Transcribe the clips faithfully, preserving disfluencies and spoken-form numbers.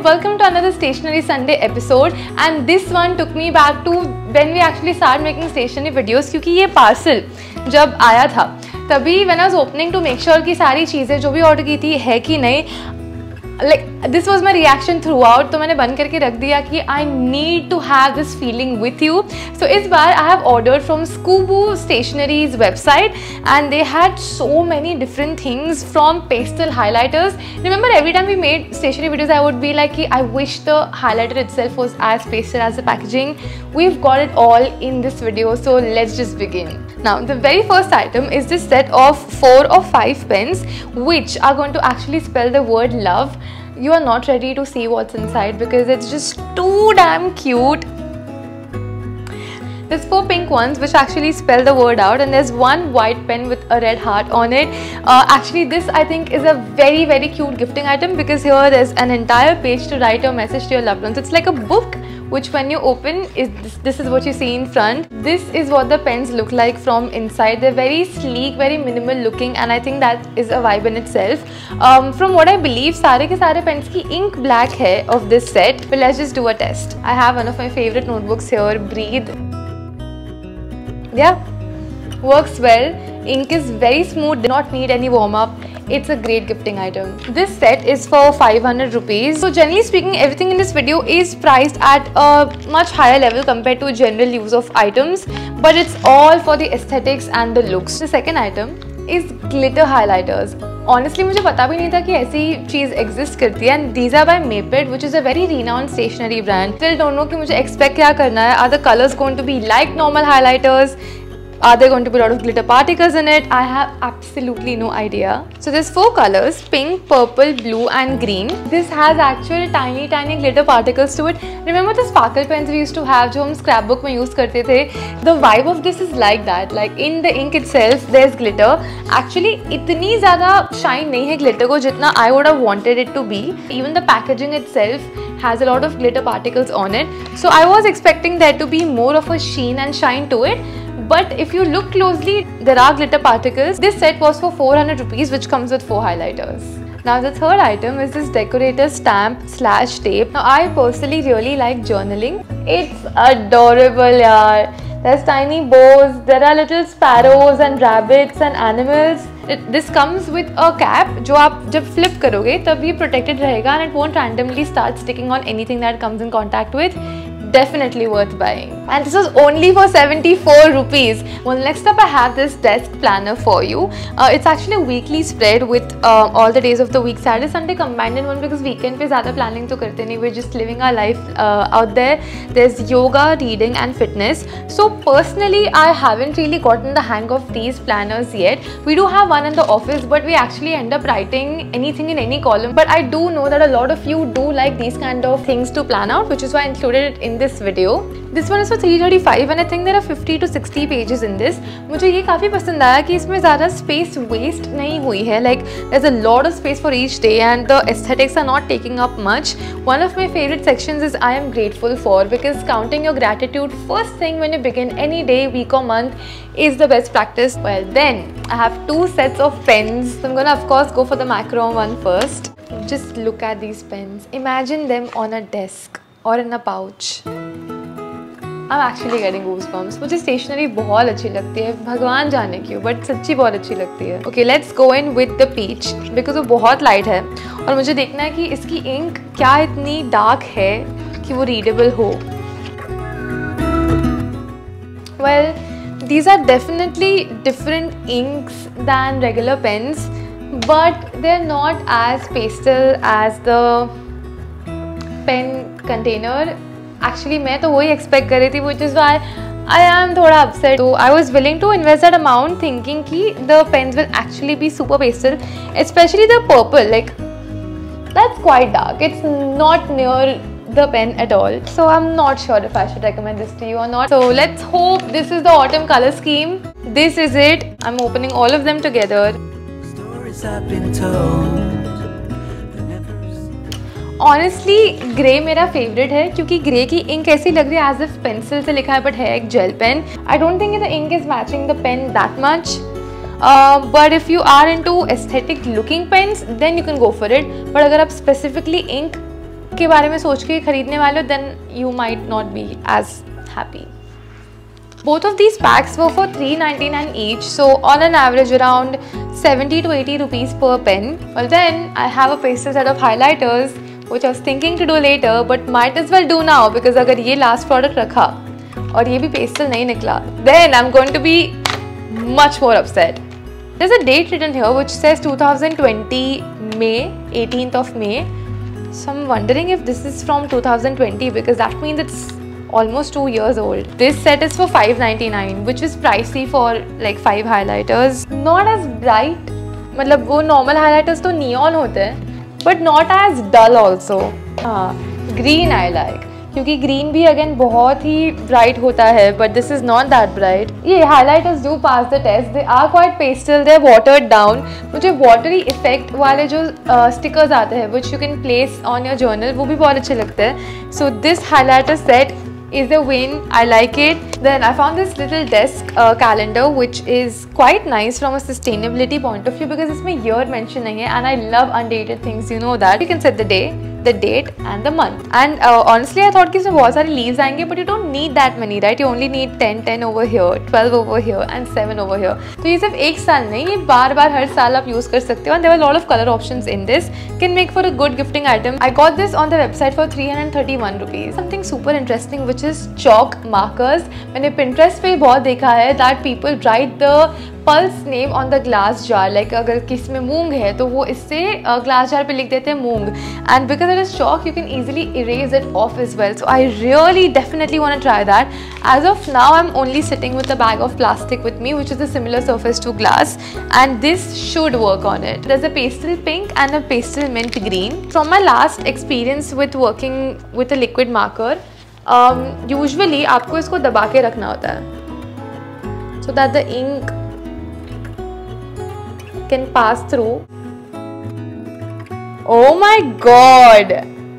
welcome to another Stationery Sunday episode, and this one took me back to when we actually started making stationery videos. क्योंकि ये parcel जब आया था तभी when I was opening to make sure कि सारी चीज़ें जो भी order की थी है कि नहीं, like this was my reaction throughout. तो मैंने बंद करके रख दिया कि I need to have this feeling with you. So इस बार I have ordered from Skubu Stationery's website, and they had so many different things from pastel highlighters. Remember, every time we made stationery videos, I would be like, I wish the highlighter itself was as pastel as the packaging. We've got it all in this video, so let's just begin. Now, the very first item is this set of four or five pens, which are going to actually spell the word love. You are not ready to see what's inside because it's just too damn cute. There's four pink ones which actually spell the word out, and there's one white pen with a red heart on it. Uh, actually, this I think is a very very cute gifting item because here there's an entire page to write your message to your loved ones. It's like a book which when you open, is this, this is what you see in front. This is what the pens look like from inside. They're very sleek, very minimal looking, and I think that is a vibe in itself. Um, from what I believe, सारे के सारे pens की ink black है of this set. But let's just do a test. I have one of my favorite notebooks here, Breathe. Yeah, works well. Ink is very smooth, did not need any warm up. It's a great gifting item. This set is for five hundred rupees. So generally speaking, everything in this video is priced at a much higher level compared to general use of items, but it's all for the aesthetics and the looks. The second item is glitter highlighters. Honestly, मुझे पता भी नहीं था कि ऐसी चीज़ exist करती है, and these are by Maped, which is a very renowned stationery brand. Still don't know कि मुझे expect क्या करना है. Are the colors going to be like normal highlighters? Are there going to be a lot of glitter particles in it? I have absolutely no idea. So there's four colors: pink, purple, blue and green. This has actual tiny tiny glitter particles to it. Remember the sparkle pens we used to have जो हम scrapbook में use करते थे? The vibe of this is like that. Like in the ink itself there's glitter. Actually इतनी ज़्यादा shine नहीं है glitter को जितना I would have wanted it to be. Even the packaging itself has a lot of glitter particles on it. So I was expecting there to be more of a sheen and shine to it. But if you look closely, there are glitter particles. This set was for four hundred rupees, which comes with four highlighters. Now the third item is this decorator stamp slash tape. Now I personally really like journaling. It's adorable, yaar. There's tiny bows, there are little sparrows and rabbits and animals. It, this comes with a cap जो आप जब flip करोगे तब ये protected रहेगा and it won't randomly start sticking on anything that comes in contact with. Definitely worth buying, and this was only for seventy-four rupees. Well, next up I have this desk planner for you. Uh, it's actually a weekly spread with uh, all the days of the week. Saturday, Sunday combined in one because weekend पे ज़्यादा planning तो करते नहीं. We're just living our life uh, out there. There's yoga, reading and fitness. So personally, I haven't really gotten the hang of these planners yet. We do have one in the office, but we actually end up writing anything in any column. But I do know that a lot of you do like these kind of things to plan out, which is why I included it in this video. This one is for three thirty-five and I think there are fifty to sixty pages in this. मुझे ये काफ़ी पसंद आया कि इसमें ज़्यादा space waste नहीं हुई है. Like there's a lot of space for each day and the aesthetics are not taking up much. One of my favorite sections is I am grateful for, because counting your gratitude first thing when you begin any day, week or month is the best practice. Well then, I have two sets of pens. So I'm gonna of course go for the Macron one first. Just look at these pens. Imagine them on a desk or in a pouch. I'm actually getting goosebumps. मुझे stationery बहुत अच्छी लगती है, भगवान जाने क्यों, but सच्ची बहुत अच्छी लगती है. Okay, let's go in with the peach because वो बहुत light है और मुझे देखना है कि इसकी ink क्या इतनी dark है कि वो readable हो. Well, these are definitely different inks than regular pens, but they're not as pastel as the pen container. Actually मैं तो वही expect कर रही थी, which is why I am थोड़ा upset. So I was willing to invest that amount thinking कि the pens will actually be super pastel, especially the purple. Like that's quite dark. It's not near the pen at all. So I'm not sure if I should recommend this to you or not. So let's hope this is the autumn color scheme. This is it. I'm opening all of them together. Stories I've been told. Honestly grey मेरा favourite है क्योंकि grey की ink ऐसी लग रही है as if pencil से लिखा है बट है एक gel pen. I don't think the ink is matching the pen that much, but if you are into aesthetic looking pens then you can go for it. But अगर आप specifically ink के बारे में सोच के खरीदने वाले हो, then you might not be as happy. Both of these packs were for three ninety-nine each, so on an average around seventy to eighty rupees per pen. Well then, I have a pastel set of highlighters which I was thinking to do later, but might as well do now because अगर ये last product रखा और ये भी pastel नहीं निकला, then I'm going to be much more upset. There's a date written here which says two thousand twenty May, eighteenth of May. So I'm wondering if this is from two thousand twenty because that means it's almost two years old. This set is for five ninety-nine, which is pricey for like five highlighters. Not as bright, मतलब वो normal highlighters तो neon होते हैं, but not as dull also. हाँ, green I like, क्योंकि green भी again बहुत ही bright होता है, but this is not that bright. ये highlighters do pass the test. They are quite pastel. They're watered down. मुझे watery effect वाले जो uh, stickers आते हैं, which you can place on your journal, वो भी बहुत अच्छे लगते हैं. So this highlighter set is a win. I like it. Then I found this little desk uh, calendar which is quite nice from a sustainability point of view because इसमें year mention नहीं है, and I love undated things, you know that. You can set the day, the date and the month. And uh, honestly I thought कि इसमें बहुत सारे leaves आएंगे, but you don't need that many, right? You only need ten, ten over here, twelve over here and seven over here. तो ये सिर्फ एक साल नहीं, ये बार बार हर साल आप use कर सकते हो. And there were a lot of color options in this. Can make for a good gifting item. I got this on the website for three hundred thirty-one rupees. Something super interesting which is chalk markers. मैंने Pinterest पे बहुत देखा है that people write the pulse name on the glass jar. Like अगर किसी में मूंग है तो वो इससे ग्लास जार पे लिख देते हैं मूंग, and because it is chalk you can easily erase it off as well. So I really definitely want to try that. As of now I am only sitting with a bag of plastic with me which is a similar surface to glass, and this should work on it. There's a pastel pink and a pastel mint green. From my last experience with working with a liquid marker, um, usually आपको इसको दबा के रखना होता है so that the ink can pass through. Oh my god,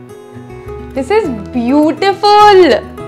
this is beautiful.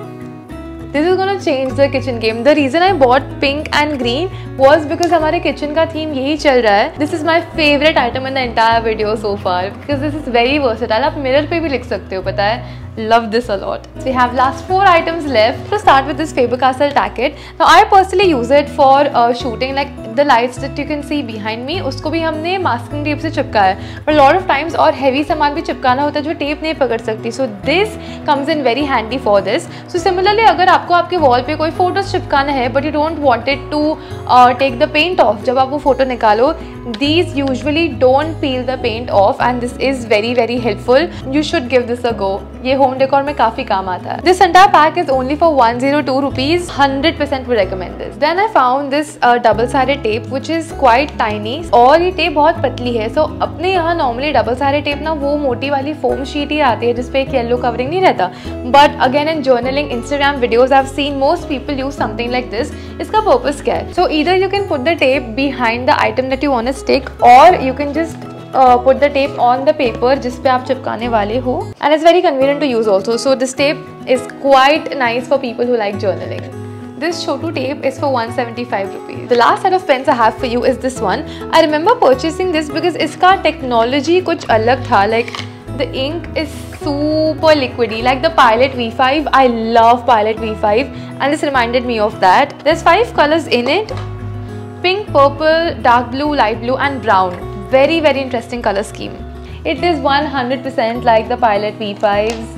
This is gonna change the kitchen game. The reason I bought pink and green was because हमारे kitchen का theme यही चल रहा है. This is my favorite item in the entire video so far because this is very versatile. आप mirror पे भी लिख सकते हो, पता है. Love this a lot. So we have last four items left. To start with this Faber-Castell tacket. Now I personally use it for uh, shooting, like the lights that you can see behind me. उसको भी हमने masking tape से चिपका है. But a lot of times और heavy सामान भी चिपकाना होता है जो tape नहीं पकड़ सकती. So this comes in very handy for this. So similarly अगर आपको आपके wall पे कोई photos चिपकाना है but you don't want it to uh, take the paint off जब आप वो photo निकालो, these usually don't peel the paint off and this is very very helpful. You should give this a go. ये home decor में काफी काम आता है. This entire pack is only for one hundred two rupees. one hundred percent would recommend this. Then I found this uh, double-sided tape which is quite tiny. और ये tape बहुत पतली है. So अपने यहाँ normally double-sided tape ना वो मोटी वाली foam sheet ही आती है जिसपे एक yellow covering नहीं रहता. But again in journaling Instagram videos I've seen most people use something like this. इसका purpose क्या है? So either you can put the tape behind the item that you want to stick, or you can just Uh, put the tape on the paper जिस पे आप चिपकाने वाले हो, and it's very convenient to use also. So this tape is quite nice for people who like journaling. This Shotu tape is for one hundred seventy-five rupees. The last set of pens I have for you is this one. I remember purchasing this because इसका technology कुछ अलग था. Like the ink is super liquidy, like the Pilot V five. I love Pilot V five, and this reminded me of that. There's five colors in it: pink, purple, dark blue, light blue, and brown. Very very interesting color scheme. It is one hundred percent like the Pilot V fives.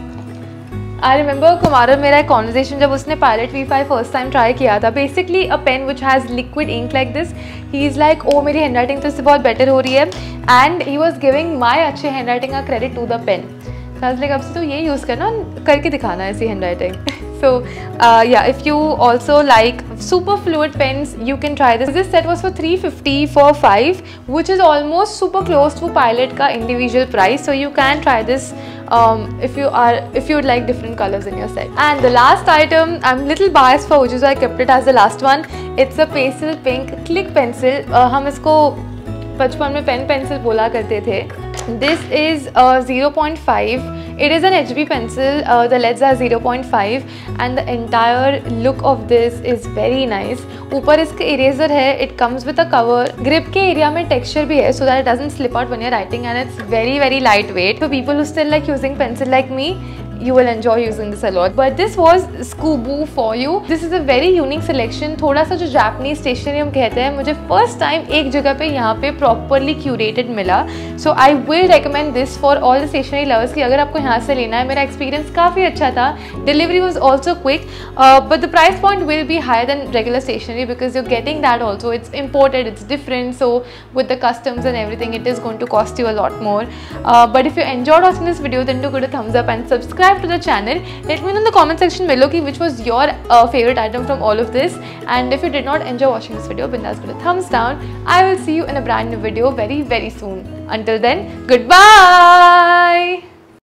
I remember Kumar मेरा एक conversation जब उसने Pilot V five first time try किया था. Basically a pen which has liquid ink like this. He is like, oh मेरी handwriting तो इससे बहुत better हो रही है, and he was giving my अच्छे handwriting का credit to the pen. So I was like, अब से तो ये use करना, करके दिखाना ऐसी handwriting. So uh, yeah, if you also like super fluid pens, you can try this. This set was for three fifty for five, which is almost super close to Pilot का individual price. So you can try this um, if you are if you would like different colors in your set. And the last item I'm little biased for, which is why I kept it as the last one. It's a pastel pink click pencil. Uh, हम इसको बचपन में pen pencil बोला करते थे. This is a zero point five It is an H B pencil. Uh, the leads are zero point five and the entire look of this is very nice. ऊपर इसका eraser है. It comes with a cover. Grip के area में texture भी है so that it doesn't slip out when you're writing, and it's very very lightweight. For people who still like using pencil like me, you will enjoy using this a lot. But this was Skuboo for you. This is a very unique selection. थोड़ा सा जो Japanese stationery हम कहते हैं, मुझे first time एक जगह पे यहाँ पे properly curated मिला. So I will recommend this for all the stationery lovers कि अगर आपको यहाँ से लेना है. मेरा experience काफ़ी अच्छा था. Delivery was also quick, uh, but the price point will be higher than regular stationery because you're getting that also. It's imported, it's different. So with the customs and everything, it is going to cost you a lot more. Uh, but if you enjoyed watching this video, then do give it a thumbs up and subscribe to the channel. Let me know in the comment section below which was your uh, favorite item from all of this, and if you did not enjoy watching this video, bindas give it a thumbs down. I will see you in a brand new video very very soon. Until then, goodbye.